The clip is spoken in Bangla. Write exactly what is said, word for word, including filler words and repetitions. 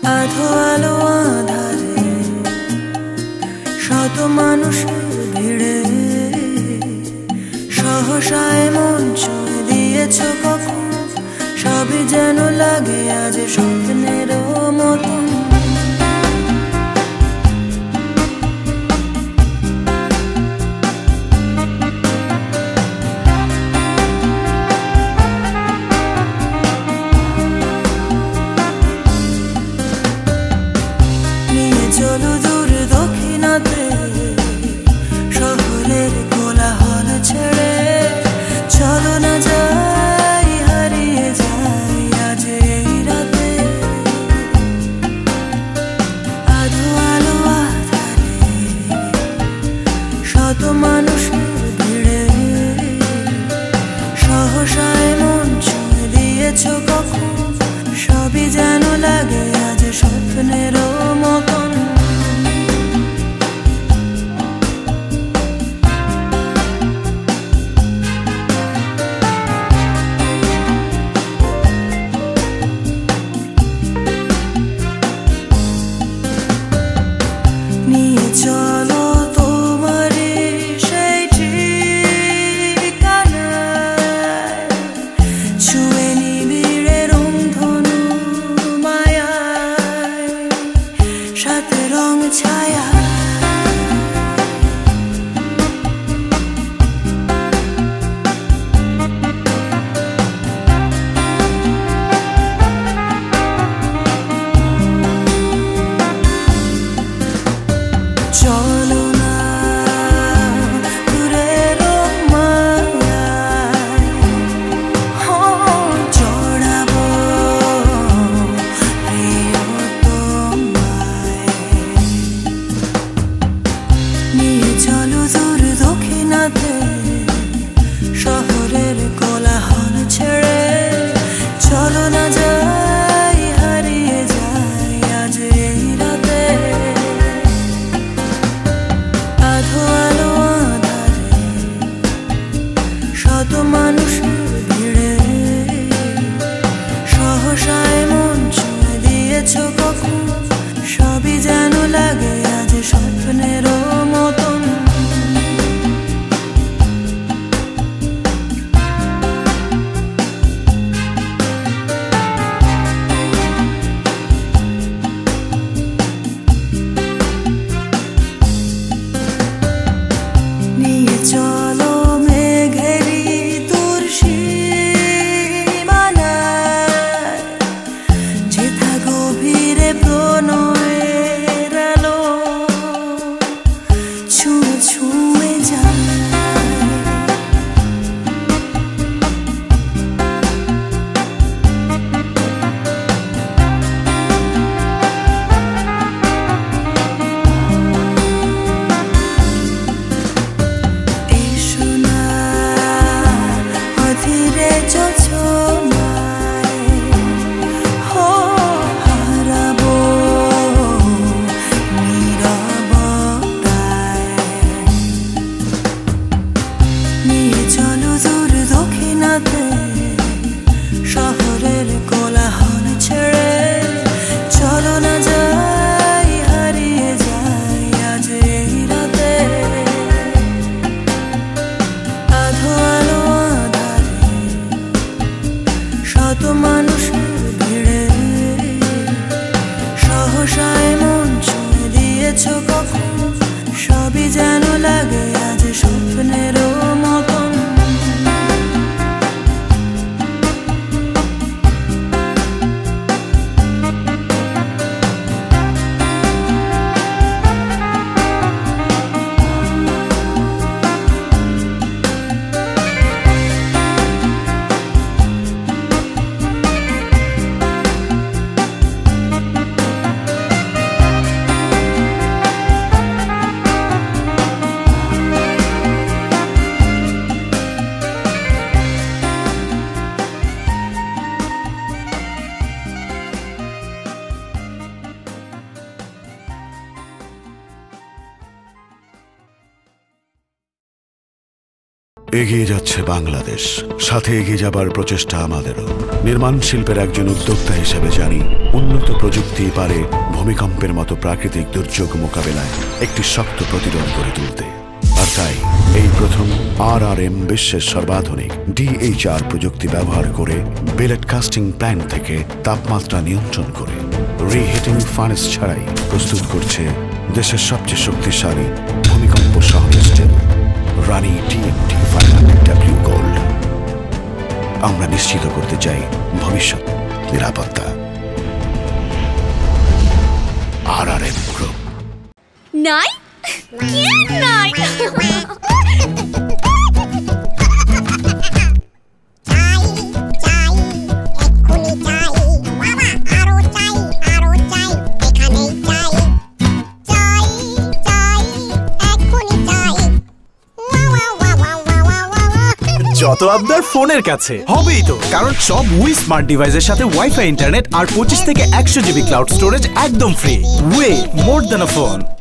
আধো আলো আধারে শত মানুষের ভিড়ে সহসায় মন ছুঁয়ে দিয়েছ কখন, সবই যেন লাগে আজ স্বপ্নের মতন। চলো দূর দক্ষিণাতে শহরের কোলাহল ছেড়ে, চলো না যাই হারিয়ে যাই আজ এই রাতে। আধো আলো আধারে শত মানুষের ভিড়ে সহসায় মন ছুঁয়ে দিয়েছ কখন, সবই যেন লাগে আজ স্বপ্নের মতন। নিয়ে চলো তোমারই সেই ঠিকানায়, ছুঁয়ে নিবিড়ে রংধনু মায়ায়। এগিয়ে যাচ্ছে বাংলাদেশ, সাথে এগিয়ে যাবার প্রচেষ্টা আমাদেরও। নির্মাণ শিল্পের একজন উদ্যোক্তা হিসেবে জানি উন্নত প্রযুক্তি পারে ভূমিকম্পের মতো প্রাকৃতিক দুর্যোগ মোকাবেলায় একটি শক্ত প্রতিরোধ গড়ে তুলতে। আর তাই এই প্রথম আর আর এম বিশ্বের সর্বাধুনিক ডি এইচ আর প্রযুক্তি ব্যবহার করে বিলেট কাস্টিং প্ল্যান্ট থেকে তাপমাত্রা নিয়ন্ত্রণ করে রিহিটিং ফার্নেস ছাড়াই প্রস্তুত করছে দেশের সবচেয়ে শক্তিশালী ভূমিকম্প সহন steel Rani T M T five hundred W gold. আমরা নিশ্চিত করতে চাই ভবিষ্যৎ নিরাপত্তা। আর আর এম গ্রুপ। নাই কে নাই যত আবদার ফোনের কাছে হবেই তো, কারণ সব উই স্মার্ট ডিভাইসের সাথে ওয়াইফাই ইন্টারনেট আর পঁচিশ থেকে একশো জিবি ক্লাউড স্টোরেজ একদম free. Way more than a phone.